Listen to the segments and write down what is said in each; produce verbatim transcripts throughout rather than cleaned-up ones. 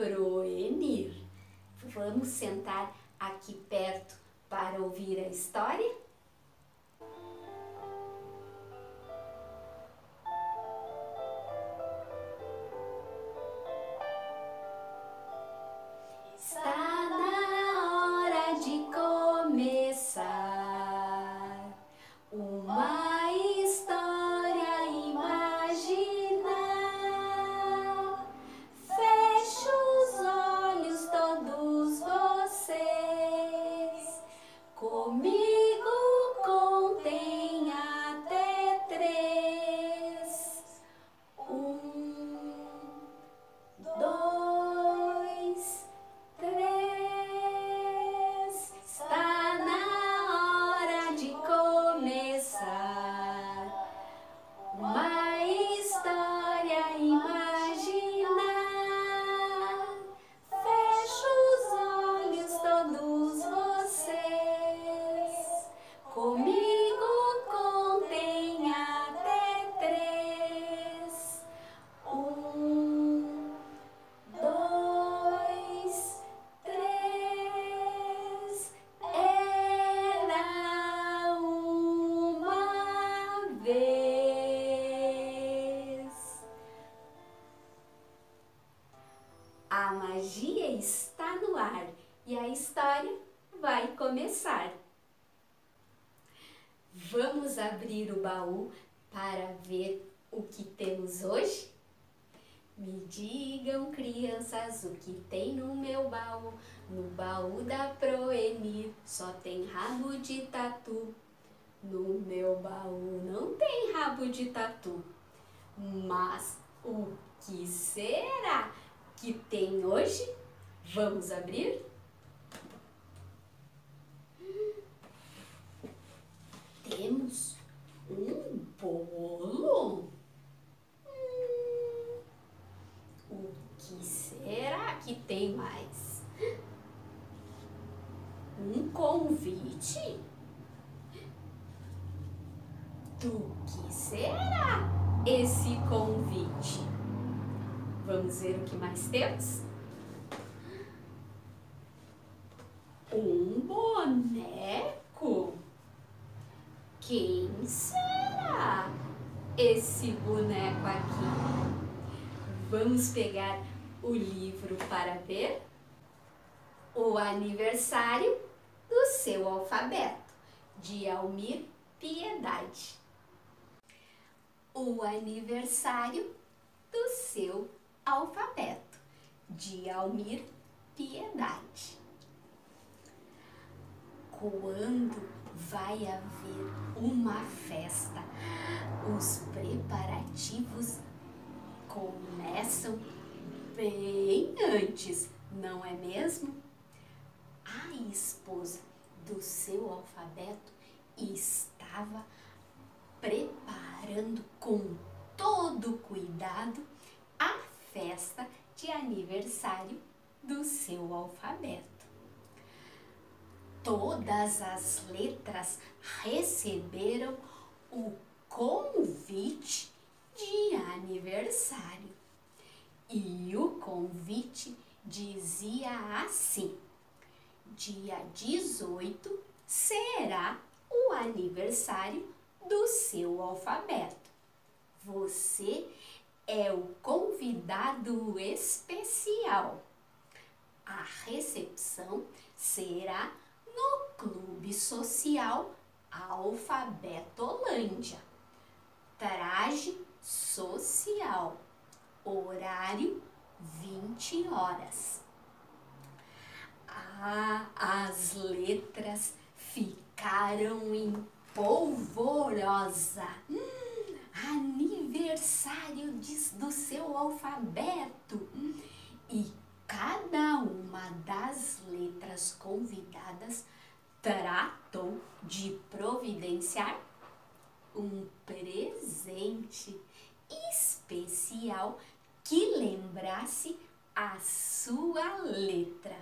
Proenir. Vamos sentar aqui perto para ouvir a história? Está na hora de começar uma história imaginar. Feche os olhos todos vocês, comigo contem até três. Um, dois, três. Está na hora de começar uma história imaginar. Feche os olhos todos vocês, comigo contem até três. Um, dois, três. Era uma vez. A magia está no ar e a história vai começar. Vamos abrir o baú para ver o que temos hoje? Me digam, crianças, o que tem no meu baú. No baú da Proenir só tem rabo de tatu. No meu baú não tem rabo de tatu. Mas o que será que tem hoje? Vamos abrir? Temos um bolo. Hum, o que será que tem mais? Um convite? Do que será esse convite? Vamos ver o que mais temos? Um boneco? Quem será esse boneco aqui? Vamos pegar o livro para ver? O aniversário do seu alfabeto, de Almir Piedade. O aniversário do seu alfabeto, de Almir Piedade. Quando vai haver uma festa, os preparativos começam bem antes, não é mesmo? A esposa do seu alfabeto estava preparando com todo cuidado a festa de aniversário do seu alfabeto. Todas as letras receberam o convite de aniversário. E o convite dizia assim: dia dezoito será o aniversário do seu alfabeto. Você é o convidado especial. A recepção será no Clube Social Alfabetolândia. Traje social. Horário vinte horas. Ah, as letras ficaram em polvorosa. Hum, aniversário de, do seu alfabeto. Hum, e cada uma das letras convidadas tratou de providenciar um presente especial que lembrasse a sua letra.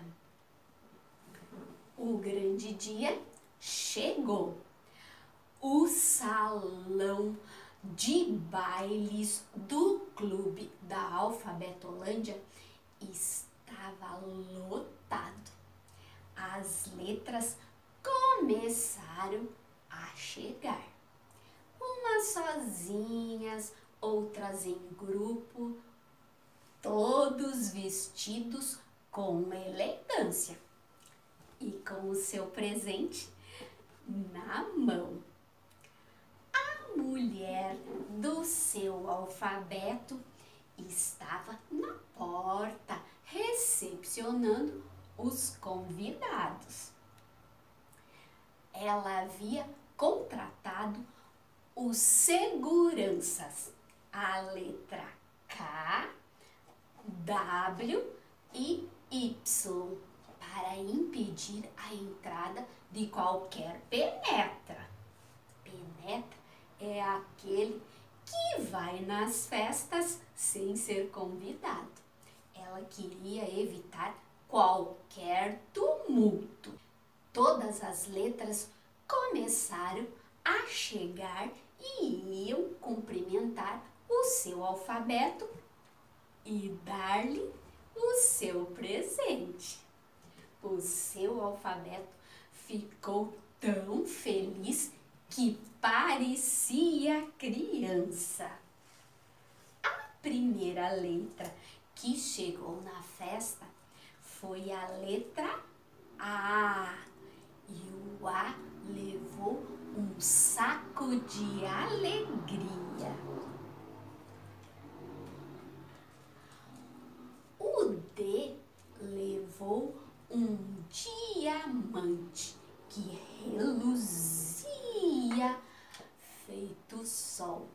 O grande dia chegou. O salão de bailes do Clube da Alfabetolândia estava estava lotado. As letras começaram a chegar. Umas sozinhas, outras em grupo, todos vestidos com elegância e com o seu presente na mão. A mulher do seu alfabeto estava na porta recepcionando os convidados. Ela havia contratado os seguranças, a letra K, W e Y, para impedir a entrada de qualquer penetra. Penetra é aquele que vai nas festas sem ser convidado. Ela queria evitar qualquer tumulto. Todas as letras começaram a chegar e iam cumprimentar o seu alfabeto e dar-lhe o seu presente. O seu alfabeto ficou tão feliz que parecia criança. A primeira letra que chegou na festa foi a letra A. E o A levou um saco de alegria. O D levou um diamante que reluzia feito sol.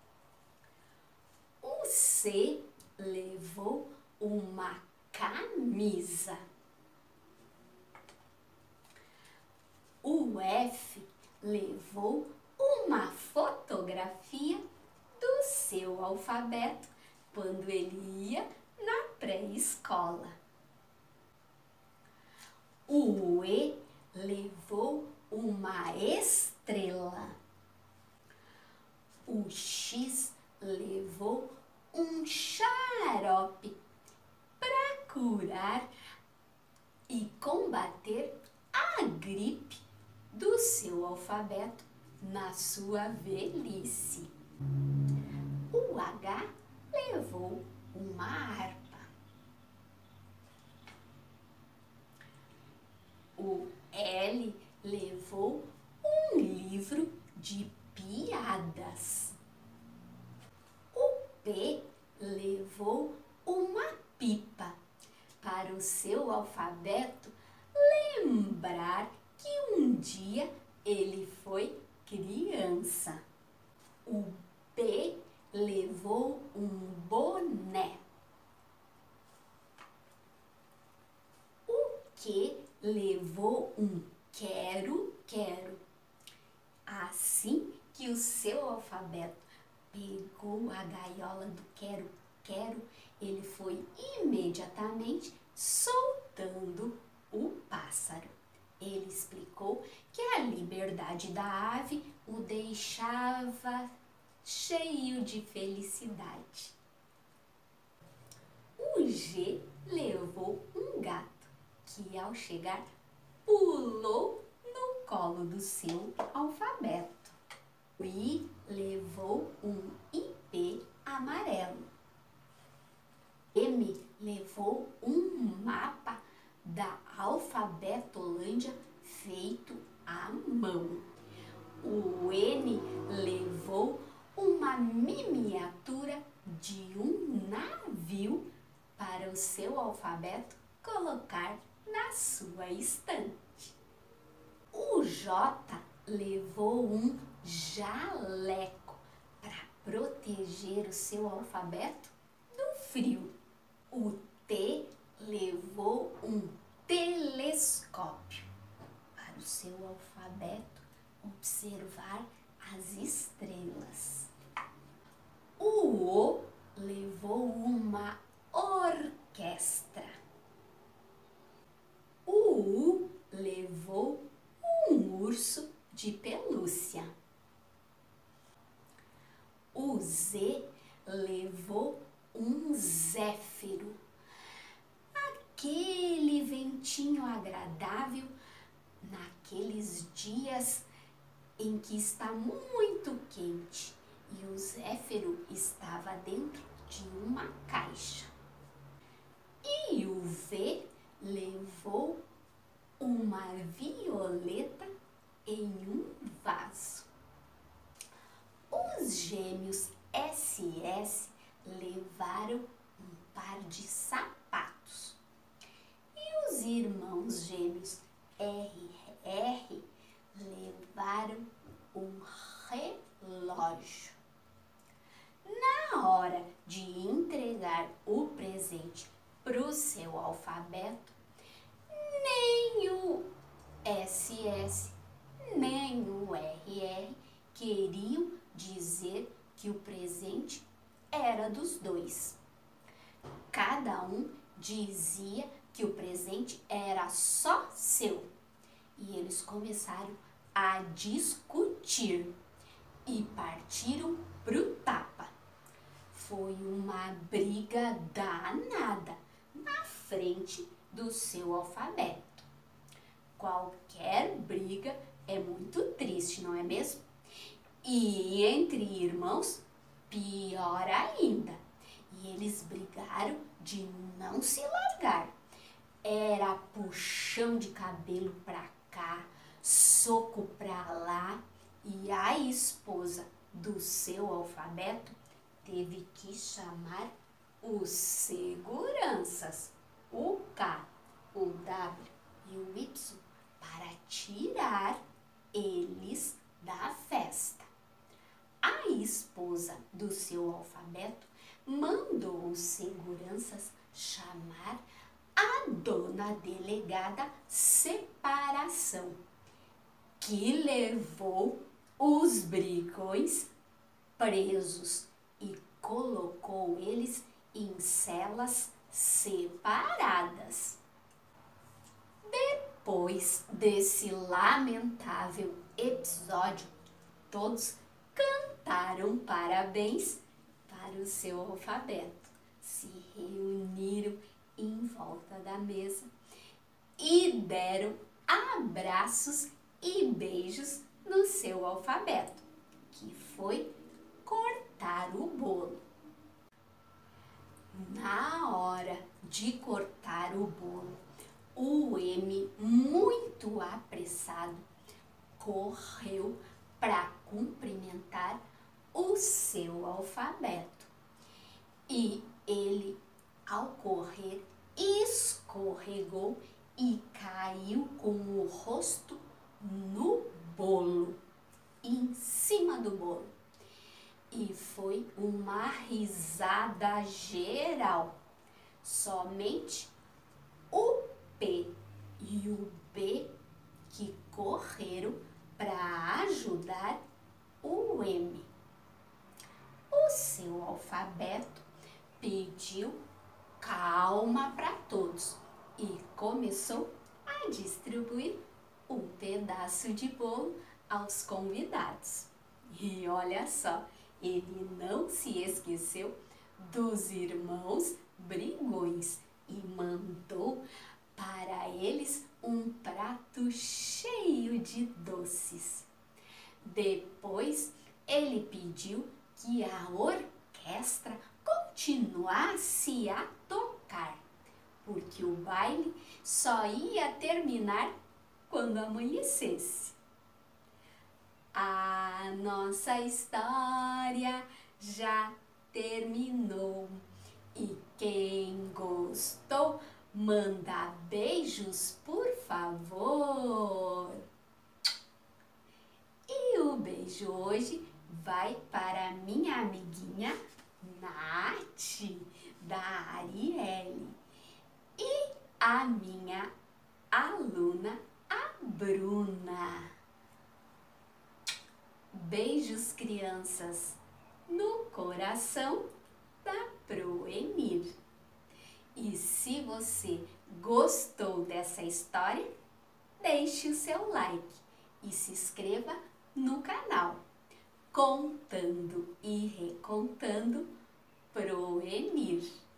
O C levou uma camisa. O F levou uma fotografia do seu alfabeto quando ele ia na pré-escola. O E levou uma estrela. O X levou um xarope para curar e combater a gripe do seu alfabeto na sua velhice. O H levou uma harpa. O L levou um livro de piadas. O P levou uma pipa para o seu alfabeto lembrar que um dia ele foi criança. O B levou um boné. O Q levou um quero, quero. Assim que o seu alfabeto pegou a gaiola do quero, quero, ele foi imediatamente soltando o pássaro. Ele explicou que a liberdade da ave o deixava cheio de felicidade. O G levou um gato que, ao chegar, pulou no colo do seu alfabeto. O I levou um ipê amarelo. M levou um mapa da Alfabetolândia feito à mão. O N levou uma miniatura de um navio para o seu alfabeto colocar na sua estante. O J levou um jaleco para proteger o seu alfabeto do frio. O T levou um telescópio para o seu alfabeto observar as estrelas. O O levou uma orquestra. O U levou um urso de pelúcia. O Z levou um zéfiro, aquele ventinho agradável naqueles dias em que está muito quente e o Zéfiro estava dentro de uma caixa. E o V levou uma violeta em um vaso. Os gêmeos S S levaram um par de sapatos. E os irmãos gêmeos R R levaram um relógio. Na hora de entregar o presente para o seu alfabeto, nem o S S nem o R R queriam dizer que o presente era dos dois. Cada um dizia que o presente era só seu. E eles começaram a discutir e partiram pro tapa. Foi uma briga danada na frente do seu alfabeto. Qualquer briga é muito triste, não é mesmo? E entre irmãos, pior ainda. E eles brigaram de não se largar. Era puxão de cabelo pra cá, soco pra lá, e a esposa do seu alfabeto teve que chamar os seguranças, o K, o W e o Y, para tirar eles da festa. A esposa do seu alfabeto mandou os seguranças chamar a dona delegada Separação, que levou os brigões presos e colocou eles em celas separadas. Depois desse lamentável episódio, todos cantaram parabéns para o seu alfabeto, se reuniram em volta da mesa e deram abraços e beijos no seu alfabeto, que foi cortar o bolo. Na hora de cortar o bolo, o M, muito apressado, correu para cumprimentar o seu alfabeto. E ele, ao correr, escorregou e caiu com o rosto no bolo, em cima do bolo. E foi uma risada geral. Somente o P e o B que correram para ajudar o M. O seu alfabeto pediu calma para todos e começou a distribuir um pedaço de bolo aos convidados. E olha só, ele não se esqueceu dos irmãos brigões e mandou para eles um prato cheio de doces. Depois, ele pediu que a orquestra continuasse a tocar, porque o baile só ia terminar quando amanhecesse. A nossa história já terminou e quem gostou, manda beijos, por favor. E o beijo hoje vai para minha amiguinha Nath, da Arielle, e a minha aluna, a Bruna. Beijos, crianças, no coração da Proemir. E se você gostou dessa história, deixe o seu like e se inscreva no canal. Contando e recontando Proemir.